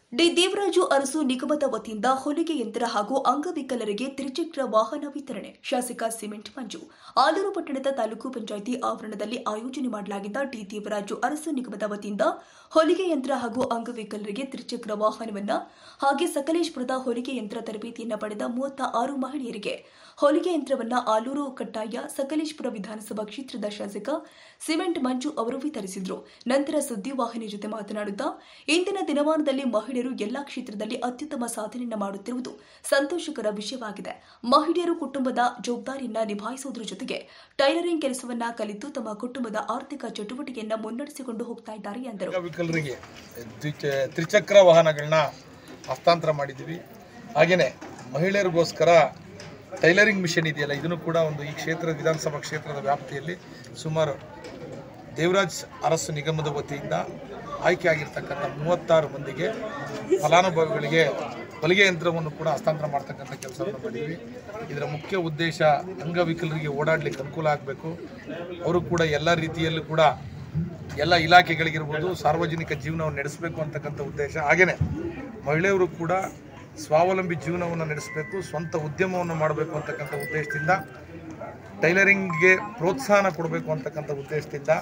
D Devaraju Arasu ನಿಗಮದ ವತಿಯಿಂದ ಹೊಲಿಗೆ ಯಂತ್ರ ಹಾಗೂ ಅಂಗವಿಕಲರಿಗೆ ತ್ರಿಚಕ್ರ ವಾಹನ ವಿತರಣೆ. ಶಾಸಕ ಸಿಮೆಂಟ್ ಮಂಜು. ಆಲೂರು ಪಟ್ಟಣದ ತಾಲೂಕು ಪಂಚಾಯಿತಿ ಆವರಣದಲ್ಲಿ ಆಯೋಜನೆ ಮಾಡಲಾಗಿದ್ದ ಡಿ ದೇವರಾಜು ಅರಸು ನಿಗಮದ ವತಿಯಿಂದ ಹೊಲಿಗೆ ಯಂತ್ರ ಹಾಗೂ ಅಂಗವಿಕಲರಿಗೆ ತ್ರಿಚಕ್ರ ವಾಹನವನ್ನು ಹಾಗೆ ಸಕಲೇಶಪುರದ ಹೊಲಿಗೆ ಯಂತ್ರ ತರಬೇತಿಯನ್ನು ಪಡೆದ 36 ಮಹಿಳೆಯರಿಗೆ ಹೊಲಿಗೆ ಯಂತ್ರವನ್ನು ಆಲೂರು ಕಟ್ಟಾಯ ಸಕಲೇಶಪುರ ವಿಧಾನಸಭಾ ಕ್ಷೇತ್ರದ ಶಾಸಕ ಸಿಮೆಂಟ್ ಮಂಜು ಅವರು ವಿತರಿಸಿದರು. ನಂತರ ಸುದ್ದಿವಾಹಿನಿ ಜೊತೆ ಮಾತನಾಡುತ್ತಾ, ಇಂದಿನ ದಿನಮಾನದಲ್ಲಿ ಮಹಿಳೆಯರು ಎಲ್ಲಾ ಕ್ಷೇತ್ರದಲ್ಲಿ ಅತ್ಯುತ್ತಮ ಸಾಧನೆಯನ್ನು ಮಾಡುತ್ತಿರುವುದು ಸಂತೋಷಕರ ವಿಷಯವಾಗಿದೆ. ಮಹಿಳೆಯರು ಕುಟುಂಬದ ಜವಾಬ್ದಾರಿಯನ್ನು ನಿಭಾಯಿಸುವುದರ ಜೊತೆಗೆ ಟೈಲರಿಂಗ್ ಕೆಲಸವನ್ನ ಕಲಿತು ತಮ್ಮ ಕುಟುಂಬದ ಆರ್ಥಿಕ ಚಟುವಟಿಕೆಯನ್ನು ಮುನ್ನಡೆಸಿಕೊಂಡು ಹೋಗ್ತಾ ಇದ್ದಾರೆ ಎಂದರು. ಅಂಗವಿಕಲರಿಗೆ ತ್ರಿಚಕ್ರ ವಾಹನಗಳನ್ನ ಹಸ್ತಾಂತರ ಮಾಡಿದ್ದೀವಿ. ಹಾಗೆಯೇ ಮಹಿಳೆಯರಿಗೋಸ್ಕರ ಟೈಲರಿಂಗ್ ಮಿಷನ್ ಇದೆಯಲ್ಲ, ಇದನ್ನು ಕೂಡ ಈ ವಿಧಾನಸಭಾ ಕ್ಷೇತ್ರದ ವ್ಯಾಪ್ತಿಯಲ್ಲಿ ಸುಮಾರು ದೇವರಾಜ್ ಅರಸು ನಿಗಮದ ವತಿಯಿಂದ ಆಯ್ಕೆಯಾಗಿರ್ತಕ್ಕಂಥ 36 ಮಂದಿಗೆ ಫಲಾನುಭವಿಗಳಿಗೆ ಹೊಲಿಗೆ ಯಂತ್ರವನ್ನು ಕೂಡ ಹಸ್ತಾಂತರ ಮಾಡ್ತಕ್ಕಂಥ ಕೆಲಸವನ್ನು ಮಾಡಿದ್ವಿ. ಇದರ ಮುಖ್ಯ ಉದ್ದೇಶ ಅಂಗವಿಕಲರಿಗೆ ಓಡಾಡಲಿಕ್ಕೆ ಅನುಕೂಲ ಆಗಬೇಕು. ಅವರು ಕೂಡ ಎಲ್ಲ ರೀತಿಯಲ್ಲೂ ಕೂಡ ಎಲ್ಲ ಇಲಾಖೆಗಳಿಗಿರ್ಬೋದು ಸಾರ್ವಜನಿಕ ಜೀವನವನ್ನು ನಡೆಸಬೇಕು ಅಂತಕ್ಕಂಥ ಉದ್ದೇಶ. ಹಾಗೆಯೇ ಮಹಿಳೆಯರು ಕೂಡ ಸ್ವಾವಲಂಬಿ ಜೀವನವನ್ನು ನಡೆಸಬೇಕು, ಸ್ವಂತ ಉದ್ಯಮವನ್ನು ಮಾಡಬೇಕು ಅಂತಕ್ಕಂಥ ಉದ್ದೇಶದಿಂದ ಟೈಲರಿಂಗ್ಗೆ ಪ್ರೋತ್ಸಾಹ ಕೊಡಬೇಕು ಅಂತಕ್ಕಂಥ ಉದ್ದೇಶದಿಂದ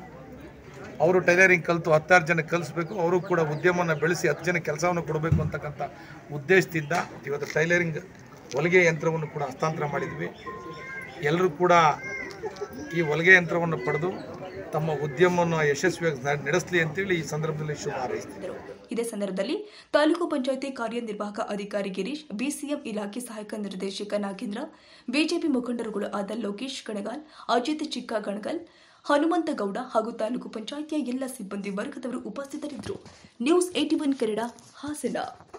ಅವರು ಟೈಲರಿಂಗ್ ಕಲಿತು 16 ಜನಕ್ಕೆ ಕಲಿಸ್ಬೇಕು, ಅವರು ಕೂಡ ಉದ್ಯಮವನ್ನು ಬೆಳೆಸಿ 10 ಜನಕ್ಕೆ ಕೆಲಸವನ್ನು ಕೊಡಬೇಕು ಅಂತಕ್ಕಂಥ ಉದ್ದೇಶದಿಂದ ಇವತ್ತು ಟೈಲರಿಂಗ್ ಹೊಲಿಗೆ ಯಂತ್ರವನ್ನು ಕೂಡ ಹಸ್ತಾಂತರ ಮಾಡಿದ್ವಿ. ಎಲ್ಲರೂ ಕೂಡ ಈ ಹೊಲಿಗೆ ಯಂತ್ರವನ್ನು ಪಡೆದು ತಮ್ಮ ಉದ್ಯಮವನ್ನು ಯಶಸ್ವಿಯಾಗಿ ನಡೆಸಲಿ ಅಂತೇಳಿ ಈ ಸಂದರ್ಭದಲ್ಲಿ ಶುಭ ಹಾರೈಸಿದರು. ಇದೇ ಸಂದರ್ಭದಲ್ಲಿ ತಾಲೂಕು ಪಂಚಾಯಿತಿ ಕಾರ್ಯನಿರ್ವಾಹಕ ಅಧಿಕಾರಿ ಗಿರೀಶ್, ಬಿಸಿಎಂ ಇಲಾಖೆ ಸಹಾಯಕ ನಿರ್ದೇಶಕ ನಾಗೇಂದ್ರ, ಬಿಜೆಪಿ ಮುಖಂಡರುಗಳು ಆದ ಲೋಕೇಶ್ ಕಣಗಾಲ್, ಅಜಿತ್ ಚಿಕ್ಕ ಗಣಗಲ್, ಹನುಮಂತಗೌಡ ಹಾಗೂ ತಾಲೂಕು ಪಂಚಾಯಿತಿಯ ಎಲ್ಲ ಸಿಬ್ಬಂದಿ ವರ್ಗದವರು ಉಪಸ್ಥಿತರಿದ್ದರು. ನ್ಯೂಸ್ 81 ಕನ್ನಡ, ಹಾಸನ.